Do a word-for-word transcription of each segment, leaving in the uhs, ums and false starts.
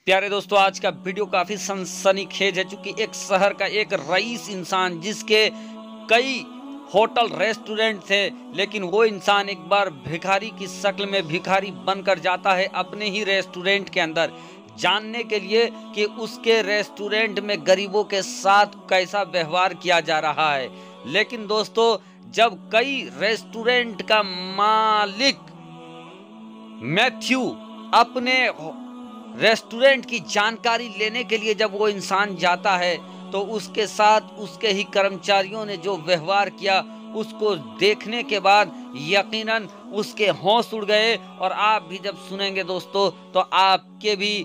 प्यारे दोस्तों, आज का वीडियो काफी सनसनीखेज है। चूंकि एक शहर का एक रईस इंसान जिसके कई होटल रेस्टोरेंट थे, लेकिन वो इंसान एक बार भिखारी की शक्ल में भिखारी बनकर जाता है अपने ही रेस्टोरेंट के अंदर, जानने के लिए कि उसके रेस्टोरेंट में गरीबों के साथ कैसा व्यवहार किया जा रहा है। लेकिन दोस्तों, जब कई रेस्टोरेंट का मालिक मैथ्यू अपने रेस्टोरेंट की जानकारी लेने के लिए जब वो इंसान जाता है, तो उसके साथ उसके ही कर्मचारियों ने जो व्यवहार किया, उसको देखने के बाद यकीनन उसके होश उड़ गए। और आप भी जब सुनेंगे दोस्तों, तो आपके भी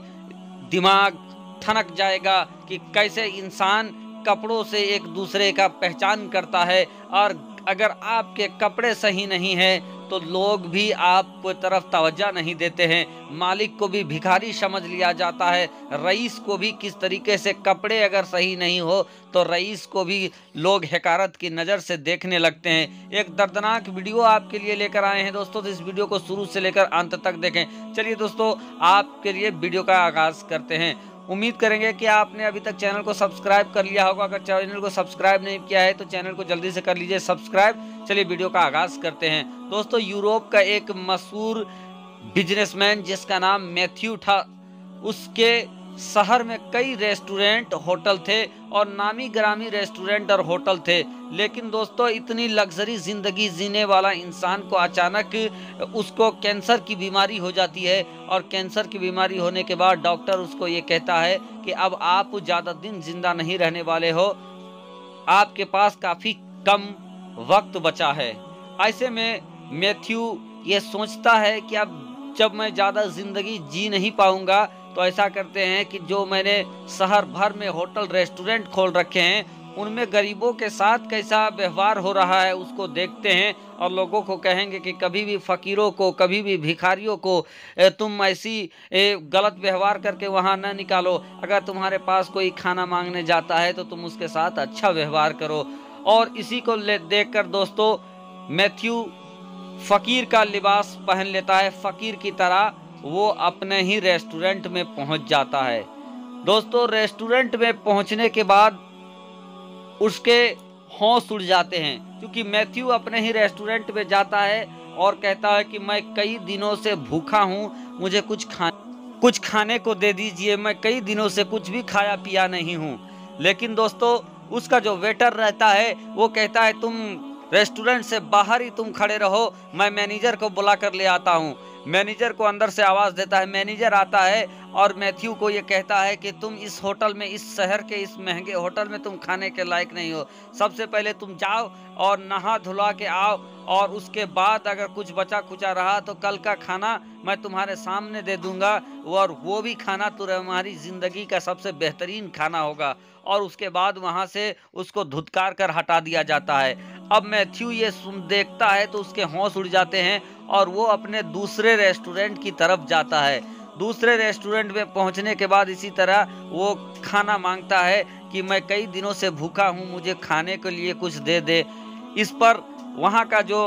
दिमाग ठनक जाएगा कि कैसे इंसान कपड़ों से एक दूसरे का पहचान करता है। और अगर आपके कपड़े सही नहीं हैं तो लोग भी आपको तरफ तवज्जो नहीं देते हैं। मालिक को भी भिखारी समझ लिया जाता है। रईस को भी किस तरीके से कपड़े अगर सही नहीं हो तो रईस को भी लोग हकारत की नज़र से देखने लगते हैं। एक दर्दनाक वीडियो आपके लिए लेकर आए हैं दोस्तों, तो इस वीडियो को शुरू से लेकर अंत तक देखें। चलिए दोस्तों, आपके लिए वीडियो का आगाज़ करते हैं। उम्मीद करेंगे कि आपने अभी तक चैनल को सब्सक्राइब कर लिया होगा। अगर चैनल को सब्सक्राइब नहीं किया है तो चैनल को जल्दी से कर लीजिए सब्सक्राइब। चलिए वीडियो का आगाज़ करते हैं। दोस्तों, यूरोप का एक मशहूर बिजनेसमैन जिसका नाम मैथ्यू था, उसके शहर में कई रेस्टोरेंट होटल थे और नामी ग्रामी रेस्टोरेंट और होटल थे। लेकिन दोस्तों, इतनी लग्जरी ज़िंदगी जीने वाला इंसान को अचानक उसको कैंसर की बीमारी हो जाती है। और कैंसर की बीमारी होने के बाद डॉक्टर उसको ये कहता है कि अब आप ज़्यादा दिन जिंदा नहीं रहने वाले हो, आपके पास काफ़ी कम वक्त बचा है। ऐसे में मैथ्यू ये सोचता है कि अब जब मैं ज़्यादा ज़िंदगी जी नहीं पाऊंगा, तो ऐसा करते हैं कि जो मैंने शहर भर में होटल रेस्टोरेंट खोल रखे हैं, उनमें गरीबों के साथ कैसा व्यवहार हो रहा है उसको देखते हैं। और लोगों को कहेंगे कि कभी भी फ़कीरों को, कभी भी भिखारियों को तुम ऐसी गलत व्यवहार करके वहाँ न निकालो। अगर तुम्हारे पास कोई खाना मांगने जाता है तो तुम उसके साथ अच्छा व्यवहार करो। और इसी को ले देख कर दोस्तों, मैथ्यू फ़कीर का लिबास पहन लेता है। फ़कीर की तरह वो अपने ही रेस्टोरेंट में पहुंच जाता है। दोस्तों, रेस्टोरेंट में पहुंचने के बाद उसके होश उड़ जाते हैं, क्योंकि मैथ्यू अपने ही रेस्टोरेंट में जाता है और कहता है कि मैं कई दिनों से भूखा हूं, मुझे कुछ खा कुछ खाने को दे दीजिए, मैं कई दिनों से कुछ भी खाया पिया नहीं हूं। लेकिन दोस्तों, उसका जो वेटर रहता है वो कहता है तुम रेस्टोरेंट से बाहर ही तुम खड़े रहो, मैं मैनेजर को बुला कर ले आता हूँ। मैनेजर को अंदर से आवाज़ देता है। मैनेजर आता है और मैथ्यू को ये कहता है कि तुम इस होटल में, इस शहर के इस महंगे होटल में तुम खाने के लायक नहीं हो। सबसे पहले तुम जाओ और नहा धुला के आओ, और उसके बाद अगर कुछ बचा खुचा रहा तो कल का खाना मैं तुम्हारे सामने दे दूंगा, और वो भी खाना तुम्हारी ज़िंदगी का सबसे बेहतरीन खाना होगा। और उसके बाद वहाँ से उसको धुतकार कर हटा दिया जाता है। अब मैथ्यू ये सुन देखता है तो उसके होश उड़ जाते हैं और वो अपने दूसरे रेस्टोरेंट की तरफ जाता है। दूसरे रेस्टोरेंट में पहुंचने के बाद इसी तरह वो खाना मांगता है कि मैं कई दिनों से भूखा हूं, मुझे खाने के लिए कुछ दे दे। इस पर वहां का जो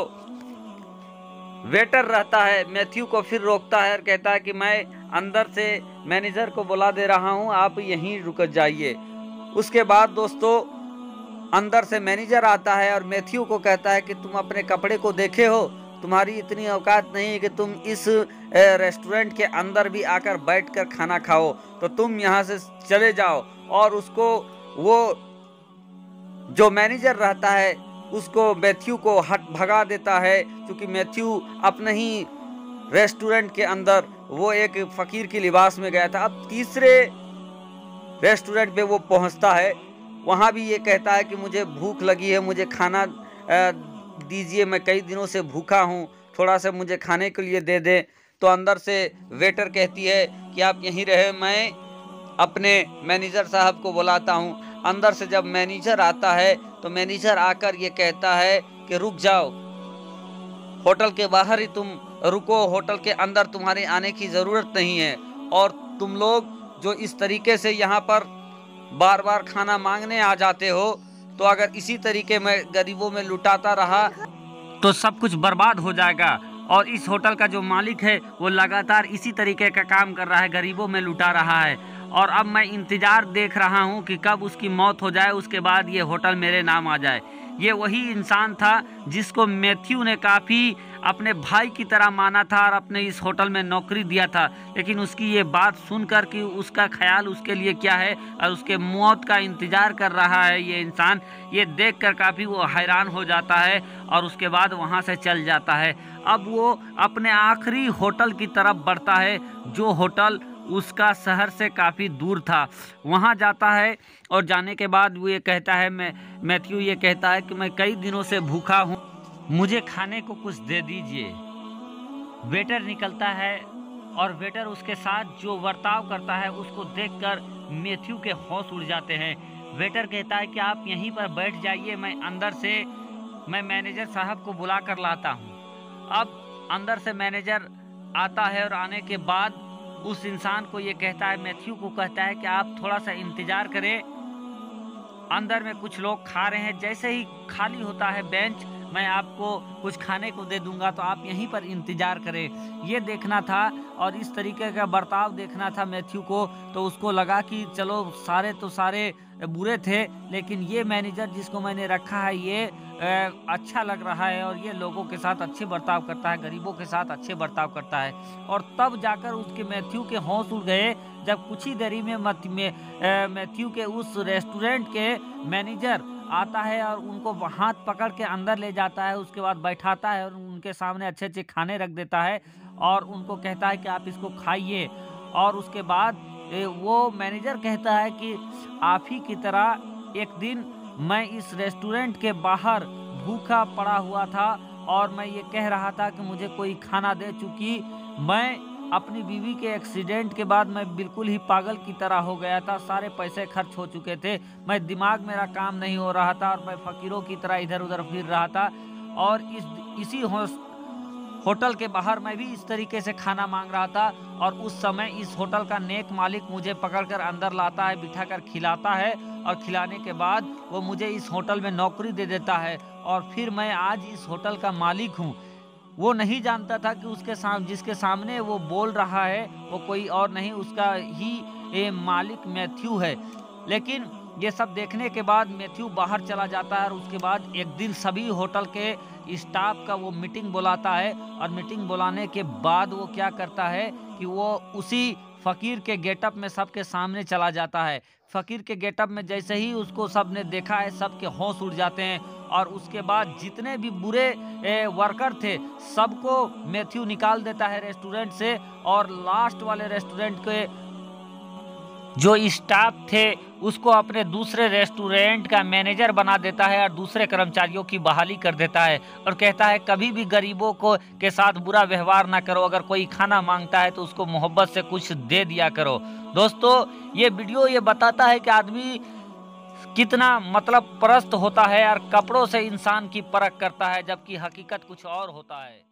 वेटर रहता है मैथ्यू को फिर रोकता है और कहता है कि मैं अंदर से मैनेजर को बुला दे रहा हूं, आप यहीं रुक जाइए। उसके बाद दोस्तों, अंदर से मैनेजर आता है और मैथ्यू को कहता है कि तुम अपने कपड़े को देखे हो, तुम्हारी इतनी औकात नहीं है कि तुम इस रेस्टोरेंट के अंदर भी आकर बैठकर खाना खाओ, तो तुम यहाँ से चले जाओ। और उसको वो जो मैनेजर रहता है उसको मैथ्यू को हट भगा देता है, क्योंकि मैथ्यू अपने ही रेस्टोरेंट के अंदर वो एक फ़कीर की लिबास में गया था। अब तीसरे रेस्टोरेंट पे वो पहुंचता है, वहाँ भी ये कहता है कि मुझे भूख लगी है, मुझे खाना दीजिए, मैं कई दिनों से भूखा हूँ, थोड़ा सा मुझे खाने के लिए दे दें। तो अंदर से वेटर कहती है कि आप यहीं रहे, मैं अपने मैनेजर साहब को बुलाता हूँ। अंदर से जब मैनेजर आता है तो मैनेजर आकर ये कहता है कि रुक जाओ, होटल के बाहर ही तुम रुको, होटल के अंदर तुम्हारे आने की ज़रूरत नहीं है। और तुम लोग जो इस तरीके से यहाँ पर बार बार खाना मांगने आ जाते हो, तो अगर इसी तरीके में गरीबों में लुटाता रहा तो सब कुछ बर्बाद हो जाएगा। और इस होटल का जो मालिक है वो लगातार इसी तरीके का काम कर रहा है, गरीबों में लुटा रहा है। और अब मैं इंतज़ार देख रहा हूँ कि कब उसकी मौत हो जाए, उसके बाद ये होटल मेरे नाम आ जाए। ये वही इंसान था जिसको मैथ्यू ने काफ़ी अपने भाई की तरह माना था और अपने इस होटल में नौकरी दिया था। लेकिन उसकी ये बात सुनकर कि उसका ख्याल उसके लिए क्या है और उसके मौत का इंतज़ार कर रहा है ये इंसान, ये देखकर काफ़ी वो हैरान हो जाता है और उसके बाद वहाँ से चल जाता है। अब वो अपने आखिरी होटल की तरफ बढ़ता है, जो होटल उसका शहर से काफ़ी दूर था। वहाँ जाता है और जाने के बाद वो ये कहता है, मैं मैथ्यू ये कहता है कि मैं कई दिनों से भूखा हूँ, मुझे खाने को कुछ दे दीजिए। वेटर निकलता है और वेटर उसके साथ जो बर्ताव करता है उसको देखकर मैथ्यू के होश उड़ जाते हैं। वेटर कहता है कि आप यहीं पर बैठ जाइए, मैं अंदर से मैं मैनेजर साहब को बुला कर लाता हूँ। अब अंदर से मैनेजर आता है और आने के बाद उस इंसान को ये कहता है, मैथ्यू को कहता है कि आप थोड़ा सा इंतज़ार करें, अंदर में कुछ लोग खा रहे हैं, जैसे ही खाली होता है बेंच मैं आपको कुछ खाने को दे दूंगा, तो आप यहीं पर इंतज़ार करें। ये देखना था और इस तरीके का बर्ताव देखना था मैथ्यू को। तो उसको लगा कि चलो सारे तो सारे बुरे थे, लेकिन ये मैनेजर जिसको मैंने रखा है ये अच्छा लग रहा है और ये लोगों के साथ अच्छे बर्ताव करता है, गरीबों के साथ अच्छे बर्ताव करता है। और तब जाकर उसके मैथ्यू के होश उड़ गए जब कुछ ही देरी में मैथ्यू के उस रेस्टोरेंट के मैनेजर आता है और उनको हाथ पकड़ के अंदर ले जाता है। उसके बाद बैठाता है और उनके सामने अच्छे अच्छे खाने रख देता है और उनको कहता है कि आप इसको खाइए। और उसके बाद वो मैनेजर कहता है कि आप ही की तरह एक दिन मैं इस रेस्टोरेंट के बाहर भूखा पड़ा हुआ था और मैं ये कह रहा था कि मुझे कोई खाना दे, चूँकि मैं अपनी बीवी के एक्सीडेंट के बाद मैं बिल्कुल ही पागल की तरह हो गया था, सारे पैसे खर्च हो चुके थे, मैं दिमाग मेरा काम नहीं हो रहा था और मैं फ़कीरों की तरह इधर उधर फिर रहा था। और इस इसी होटल के बाहर मैं भी इस तरीके से खाना मांग रहा था और उस समय इस होटल का नेक मालिक मुझे पकड़कर अंदर लाता है, बिठाकर खिलाता है और खिलाने के बाद वो मुझे इस होटल में नौकरी दे देता है और फिर मैं आज इस होटल का मालिक हूँ। वो नहीं जानता था कि उसके सामने जिसके सामने वो बोल रहा है वो कोई और नहीं, उसका ही ये मालिक मैथ्यू है। लेकिन ये सब देखने के बाद मैथ्यू बाहर चला जाता है और उसके बाद एक दिन सभी होटल के स्टाफ का वो मीटिंग बुलाता है और मीटिंग बुलाने के बाद वो क्या करता है कि वो उसी फ़कीर के गेटअप में सबके सामने चला जाता है। फ़कीर के गेटअप में जैसे ही उसको सब ने देखा है सबके होश उड़ जाते हैं और उसके बाद जितने भी बुरे वर्कर थे सबको मैथ्यू निकाल देता है रेस्टोरेंट से और लास्ट वाले रेस्टोरेंट के जो स्टाफ थे उसको अपने दूसरे रेस्टोरेंट का मैनेजर बना देता है और दूसरे कर्मचारियों की बहाली कर देता है और कहता है कभी भी गरीबों को के साथ बुरा व्यवहार ना करो, अगर कोई खाना मांगता है तो उसको मोहब्बत से कुछ दे दिया करो। दोस्तों ये वीडियो ये बताता है कि आदमी कितना मतलब परस्त होता है और कपड़ों से इंसान की परख करता है, जबकि हकीकत कुछ और होता है।